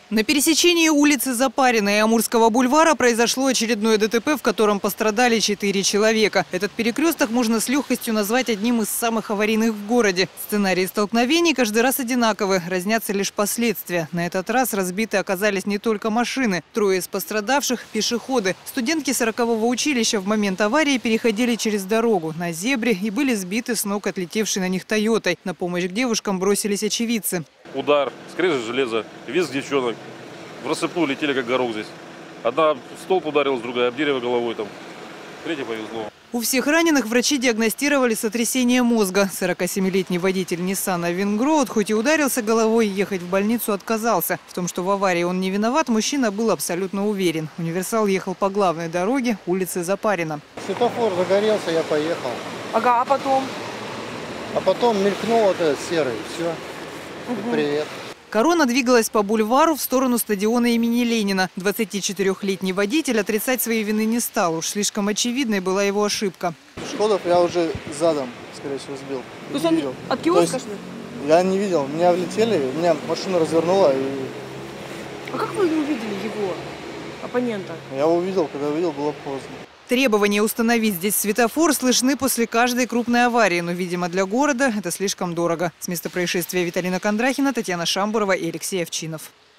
На пересечении улицы Запарина и Амурского бульвара произошло очередное ДТП, в котором пострадали 4 человека. Этот перекресток можно с легкостью назвать одним из самых аварийных в городе. Сценарии столкновений каждый раз одинаковы, разнятся лишь последствия. На этот раз разбиты оказались не только машины. 3 из пострадавших – пешеходы. Студентки 40-го училища в момент аварии переходили через дорогу на зебре и были сбиты с ног отлетевшей на них «Тойотой». На помощь к девушкам бросились очевидцы. Удар, скрежет железо, визг девчонок. В рассыпную летели как горох здесь. Одна в столб ударилась, другая об дерево головой. Третья повезло. У всех раненых врачи диагностировали сотрясение мозга. 47-летний водитель Ниссана Вингроуд хоть и ударился головой, ехать в больницу отказался. В том, что в аварии он не виноват, мужчина был абсолютно уверен. Универсал ехал по главной дороге улицы Запарина. Светофор загорелся, я поехал. Ага, а потом? А потом мелькнул это серый, все. Привет. Корона двигалась по бульвару в сторону стадиона имени Ленина. 24-летний водитель отрицать своей вины не стал. Уж слишком очевидной была его ошибка. Шкодов я уже задом, скорее всего, сбил. То есть он от киоска шли? Я не видел. Меня влетели, меня машина развернула. А как вы не увидели его, оппонента? Я его увидел, когда увидел, было поздно. Требования установить здесь светофор слышны после каждой крупной аварии, но, видимо, для города это слишком дорого. С места происшествия Виталина Кондрахина, Татьяна Шамбурова и Алексей Овчинов.